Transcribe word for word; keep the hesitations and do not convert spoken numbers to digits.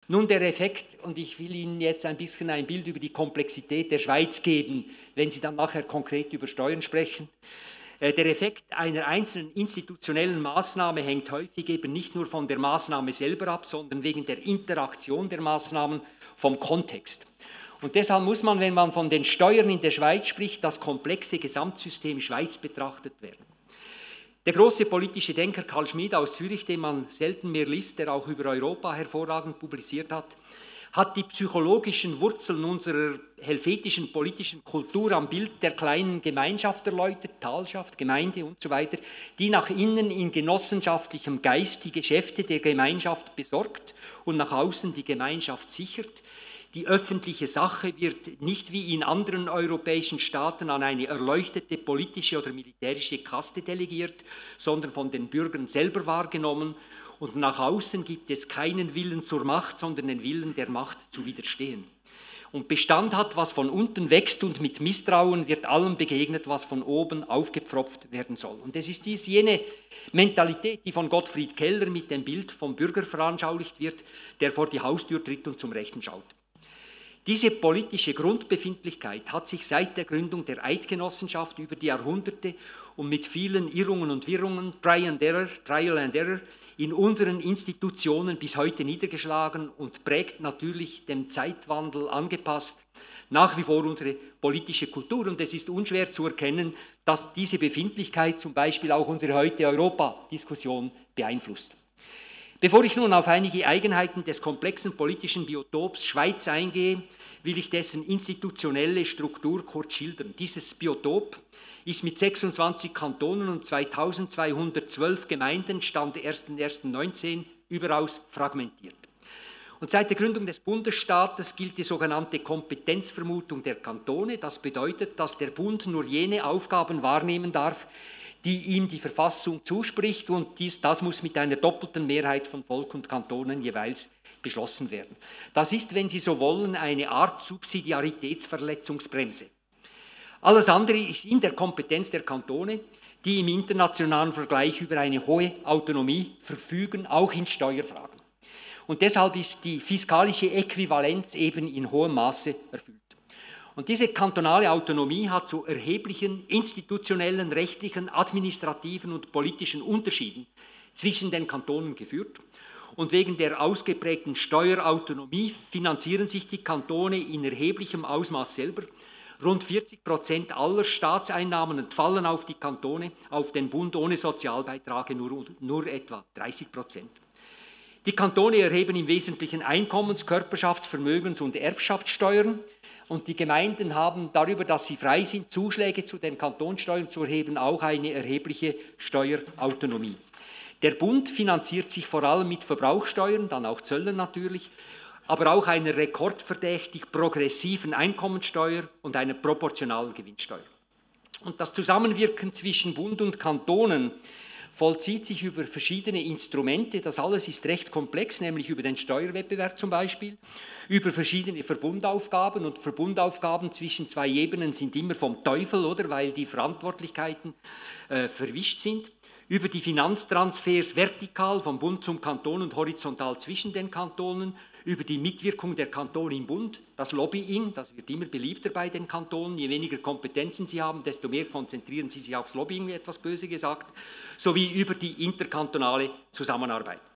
Nun der Effekt, und ich will Ihnen jetzt ein bisschen ein Bild über die Komplexität der Schweiz geben, wenn Sie dann nachher konkret über Steuern sprechen. Der Effekt einer einzelnen institutionellen Maßnahme hängt häufig eben nicht nur von der Maßnahme selber ab, sondern wegen der Interaktion der Maßnahmen vom Kontext. Und deshalb muss man, wenn man von den Steuern in der Schweiz spricht, das komplexe Gesamtsystem Schweiz betrachtet werden. Der große politische Denker Karl Schmid aus Zürich, den man selten mehr liest, der auch über Europa hervorragend publiziert hat, hat die psychologischen Wurzeln unserer helvetischen politischen Kultur am Bild der kleinen Gemeinschaft erläutert, Talschaft, Gemeinde und so weiter, die nach innen in genossenschaftlichem Geist die Geschäfte der Gemeinschaft besorgt und nach außen die Gemeinschaft sichert. Die öffentliche Sache wird nicht wie in anderen europäischen Staaten an eine erleuchtete politische oder militärische Kaste delegiert, sondern von den Bürgern selber wahrgenommen. Und nach außen gibt es keinen Willen zur Macht, sondern den Willen der Macht zu widerstehen. Und Bestand hat, was von unten wächst, und mit Misstrauen wird allem begegnet, was von oben aufgepfropft werden soll. Und es ist dies jene Mentalität, die von Gottfried Keller mit dem Bild vom Bürger veranschaulicht wird, der vor die Haustür tritt und zum Rechten schaut. Diese politische Grundbefindlichkeit hat sich seit der Gründung der Eidgenossenschaft über die Jahrhunderte und mit vielen Irrungen und Wirrungen, Trial and Error, Trial and Error, in unseren Institutionen bis heute niedergeschlagen und prägt natürlich dem Zeitwandel angepasst nach wie vor unsere politische Kultur. Und es ist unschwer zu erkennen, dass diese Befindlichkeit zum Beispiel auch unsere heutige Europa-Diskussion beeinflusst. Bevor ich nun auf einige Eigenheiten des komplexen politischen Biotops Schweiz eingehe, will ich dessen institutionelle Struktur kurz schildern. Dieses Biotop ist mit sechsundzwanzig Kantonen und zweitausendzweihundertzwölf Gemeinden, Stand erster erster neunzehn, überaus fragmentiert. Und seit der Gründung des Bundesstaates gilt die sogenannte Kompetenzvermutung der Kantone. Das bedeutet, dass der Bund nur jene Aufgaben wahrnehmen darf, die ihm die Verfassung zuspricht, und dies, das muss mit einer doppelten Mehrheit von Volk und Kantonen jeweils beschlossen werden. Das ist, wenn Sie so wollen, eine Art Subsidiaritätsverletzungsbremse. Alles andere ist in der Kompetenz der Kantone, die im internationalen Vergleich über eine hohe Autonomie verfügen, auch in Steuerfragen. Und deshalb ist die fiskalische Äquivalenz eben in hohem Maße erfüllt. Und diese kantonale Autonomie hat zu erheblichen institutionellen, rechtlichen, administrativen und politischen Unterschieden zwischen den Kantonen geführt. Und wegen der ausgeprägten Steuerautonomie finanzieren sich die Kantone in erheblichem Ausmaß selber. Rund vierzig Prozent aller Staatseinnahmen entfallen auf die Kantone, auf den Bund ohne Sozialbeiträge nur, nur etwa dreißig Prozent. Die Kantone erheben im Wesentlichen Einkommens-, Körperschafts-, Vermögens- und Erbschaftssteuern. Und die Gemeinden haben darüber, dass sie frei sind, Zuschläge zu den Kantonssteuern zu erheben, auch eine erhebliche Steuerautonomie. Der Bund finanziert sich vor allem mit Verbrauchssteuern, dann auch Zöllen natürlich, aber auch einer rekordverdächtig progressiven Einkommensteuer und einer proportionalen Gewinnsteuer. Und das Zusammenwirken zwischen Bund und Kantonen vollzieht sich über verschiedene Instrumente. Das alles ist recht komplex, nämlich über den Steuerwettbewerb zum Beispiel, über verschiedene Verbundaufgaben, und Verbundaufgaben zwischen zwei Ebenen sind immer vom Teufel, oder, weil die Verantwortlichkeiten äh, verwischt sind, über die Finanztransfers vertikal vom Bund zum Kanton und horizontal zwischen den Kantonen, über die Mitwirkung der Kantone im Bund, das Lobbying, das wird immer beliebter bei den Kantonen, je weniger Kompetenzen sie haben, desto mehr konzentrieren sie sich aufs Lobbying, wie etwas böse gesagt, sowie über die interkantonale Zusammenarbeit.